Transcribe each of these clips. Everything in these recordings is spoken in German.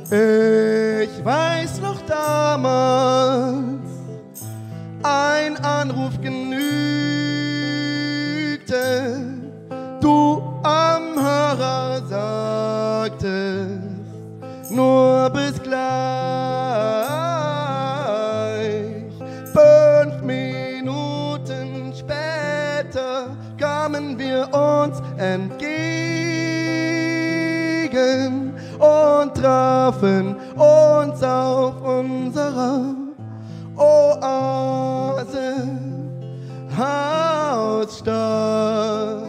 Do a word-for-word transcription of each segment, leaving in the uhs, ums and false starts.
Ich weiß noch damals, ein Anruf genügte, du am Hörer sagtest, nur bis gleich. Fünf Minuten später kamen wir uns entgegen und trafen uns auf unserer Oase Hausstein.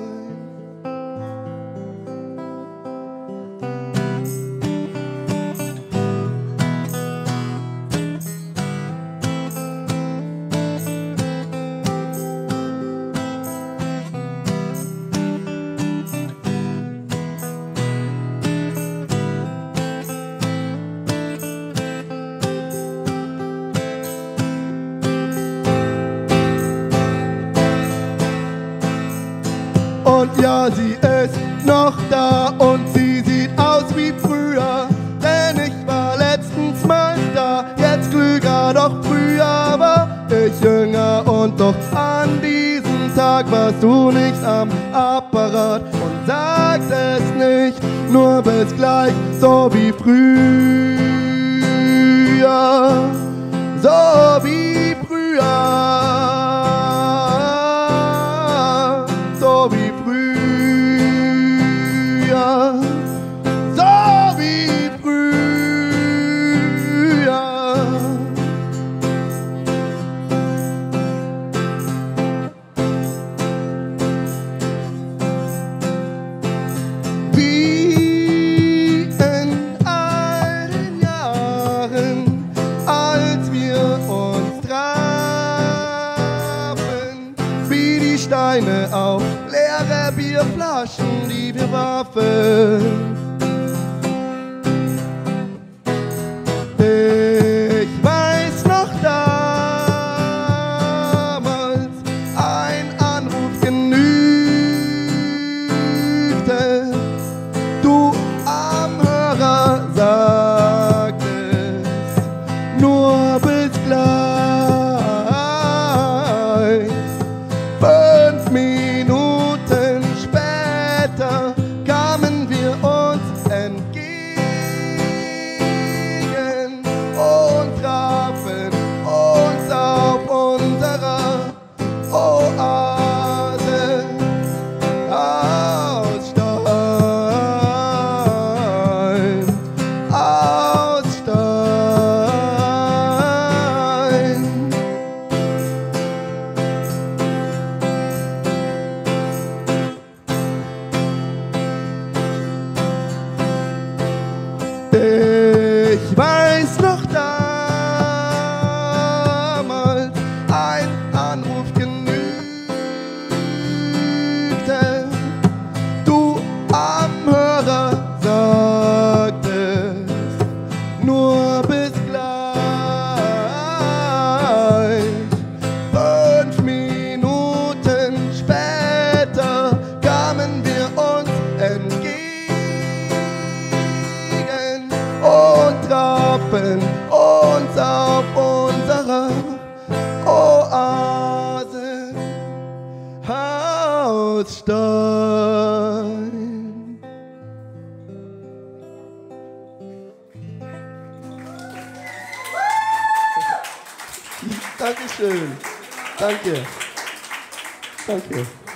Und ja, sie ist noch da und sie sieht aus wie früher, denn ich war letztens mal da, jetzt klüger, doch früher war ich jünger und doch an diesem Tag warst du nicht am Apparat und sagtest nicht nur bis gleich, so wie früher, so wie früher. So wie früher, so wie früher. Wie in alten Jahren, als wir uns trafen, wie die Steine auf leere Bierflaschen, die wir warfen. Ich weiß noch damals, ein Anruf genügte, du am Hörer sagtest, nur bis gleich. Fünf Minuten später kamen wir uns entgegen und trafen uns auf unserer Oase Hausstein, Hausstein. Ich weiß noch damals, ein Anruf genügte, du am Hörer sagtest, nur bis gleich. Fünf Minuten später kamen wir uns entgegen und trafen uns auf unserer Oase Hausstein. Dankeschön. Danke. Danke.